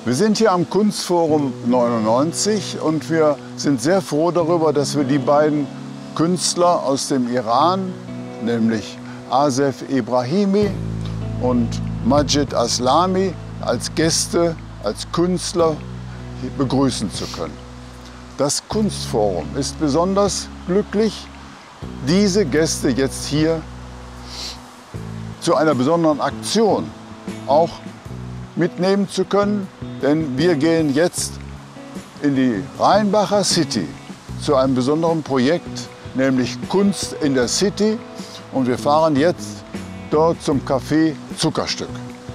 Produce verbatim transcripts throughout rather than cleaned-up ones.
Wir sind hier am Kunstforum neunundneunzig und wir sind sehr froh darüber, dass wir die beiden Künstler aus dem Iran, nämlich Asef Ibrahimi und Majid Aslami, als Gäste, als Künstler begrüßen zu können. Das Kunstforum ist besonders glücklich, diese Gäste jetzt hier zu einer besonderen Aktion auch mitnehmen zu können, denn wir gehen jetzt in die Rheinbacher City zu einem besonderen Projekt, nämlich Kunst in der City, und wir fahren jetzt dort zum Café Zuckerstück.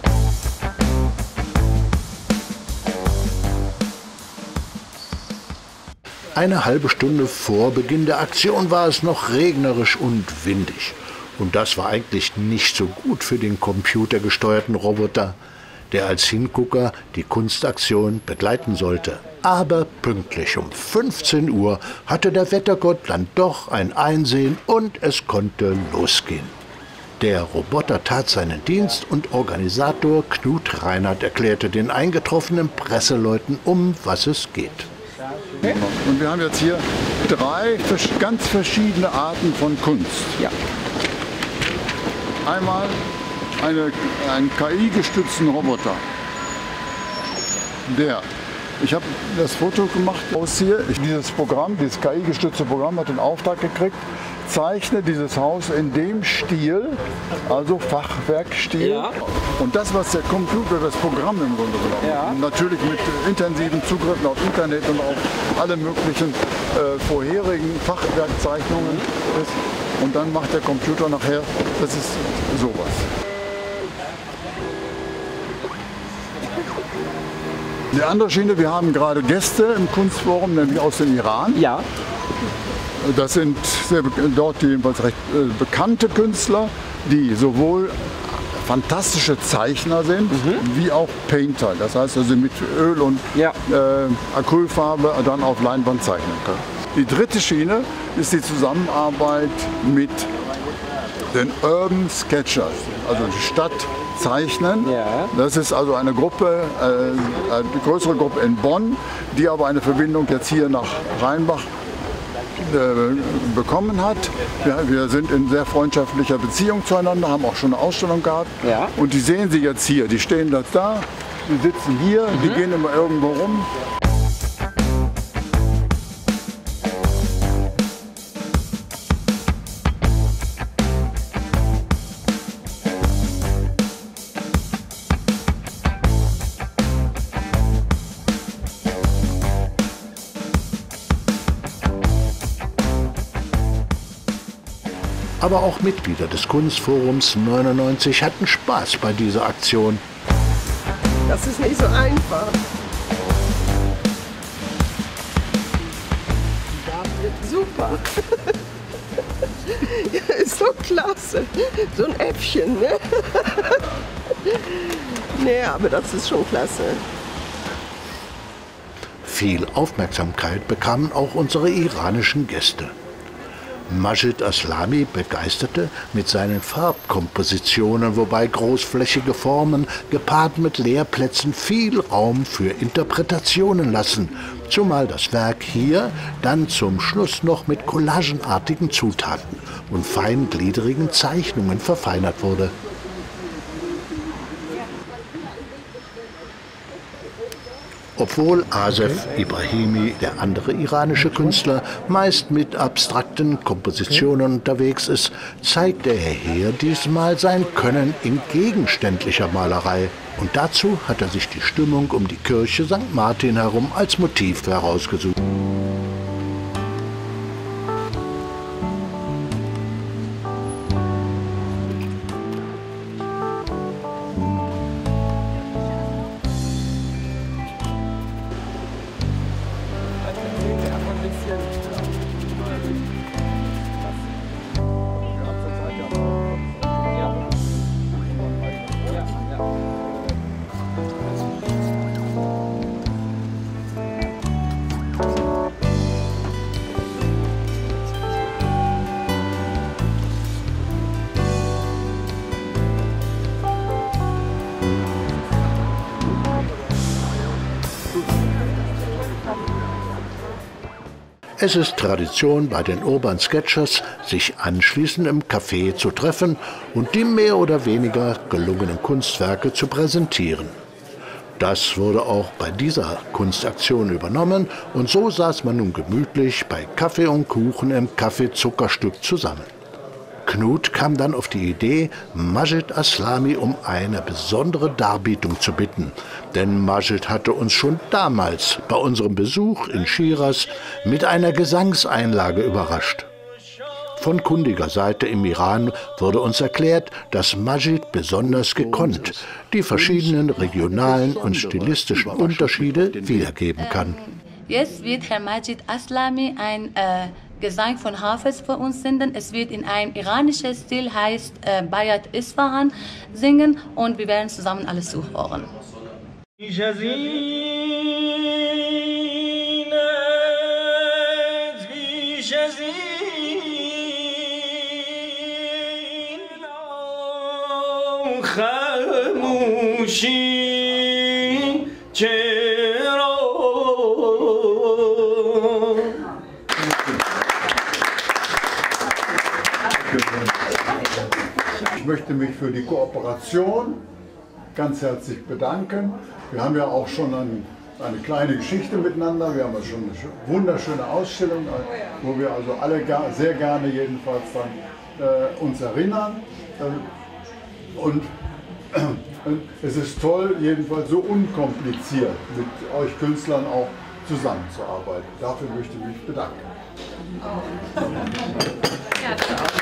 Eine halbe Stunde vor Beginn der Aktion war es noch regnerisch und windig. Und das war eigentlich nicht so gut für den computergesteuerten Roboter, der als Hingucker die Kunstaktion begleiten sollte. Aber pünktlich um fünfzehn Uhr hatte der Wettergott dann doch ein Einsehen und es konnte losgehen. Der Roboter tat seinen Dienst und Organisator Knut Reinhardt erklärte den eingetroffenen Presseleuten, um was es geht. Und wir haben jetzt hier drei ganz verschiedene Arten von Kunst. Ja. Einmal eine, einen K I-gestützten Roboter. Der, ich habe das Foto gemacht aus hier. Dieses Programm, dieses K I-gestützte Programm hat den Auftrag gekriegt, zeichne dieses Haus in dem Stil, also Fachwerkstil. Ja. Und das, was der Computer, das Programm im Grunde genommen, ja, natürlich mit intensiven Zugriffen auf Internet und auf alle möglichen äh, vorherigen Fachwerkzeichnungen ist. Und dann macht der Computer nachher, das ist sowas. Die andere Schiene, wir haben gerade Gäste im Kunstforum, nämlich aus dem Iran. Ja. Das sind sehr, dort jedenfalls recht äh, bekannte Künstler, die sowohl fantastische Zeichner sind, mhm, wie auch Painter. Das heißt, dass sie mit Öl und ja. äh, Acrylfarbe dann auf Leinwand zeichnen können. Die dritte Schiene ist die Zusammenarbeit mit den Urban Sketchers, also die Stadt zeichnen. Ja. Das ist also eine Gruppe, äh, eine größere Gruppe in Bonn, die aber eine Verbindung jetzt hier nach Rheinbach äh, bekommen hat. Wir, wir sind in sehr freundschaftlicher Beziehung zueinander, haben auch schon eine Ausstellung gehabt. Ja. Und die sehen Sie jetzt hier. Die stehen jetzt da, die sitzen hier, mhm, die gehen immer irgendwo rum. Aber auch Mitglieder des Kunstforums neunundneunzig hatten Spaß bei dieser Aktion. Das ist nicht so einfach. Super. Ja, ist so klasse. So ein Äffchen, ne? Nee, aber das ist schon klasse. Viel Aufmerksamkeit bekamen auch unsere iranischen Gäste. Majid Aslami begeisterte mit seinen Farbkompositionen, wobei großflächige Formen gepaart mit Leerplätzen viel Raum für Interpretationen lassen, zumal das Werk hier dann zum Schluss noch mit collagenartigen Zutaten und feingliedrigen Zeichnungen verfeinert wurde. Obwohl Asef Ibrahimi, der andere iranische Künstler, meist mit abstrakten Kompositionen unterwegs ist, zeigt er hier diesmal sein Können in gegenständlicher Malerei. Und dazu hat er sich die Stimmung um die Kirche Sankt Martin herum als Motiv herausgesucht. Es ist Tradition bei den Urban Sketchers, sich anschließend im Café zu treffen und die mehr oder weniger gelungenen Kunstwerke zu präsentieren. Das wurde auch bei dieser Kunstaktion übernommen und so saß man nun gemütlich bei Kaffee und Kuchen im Café Zuckerstück zusammen. Knut kam dann auf die Idee, Majid Aslami um eine besondere Darbietung zu bitten. Denn Majid hatte uns schon damals bei unserem Besuch in Schiras mit einer Gesangseinlage überrascht. Von kundiger Seite im Iran wurde uns erklärt, dass Majid besonders gekonnt die verschiedenen regionalen und stilistischen Unterschiede wiedergeben kann. Jetzt wird Herr Majid Aslami ein äh, Gesang von Hafiz für uns singen. Es wird in einem iranischen Stil, heißt äh, Bayat Isfahan, singen und wir werden zusammen alles zuhören. Ich möchte mich für die Kooperation ganz herzlich bedanken. Wir haben ja auch schon ein, eine kleine Geschichte miteinander. Wir haben ja schon eine wunderschöne Ausstellung, wo wir also alle gar, sehr gerne jedenfalls dann äh, uns erinnern. Und äh, es ist toll, jedenfalls so unkompliziert mit euch Künstlern auch zusammenzuarbeiten. Dafür möchte ich mich bedanken. Ja,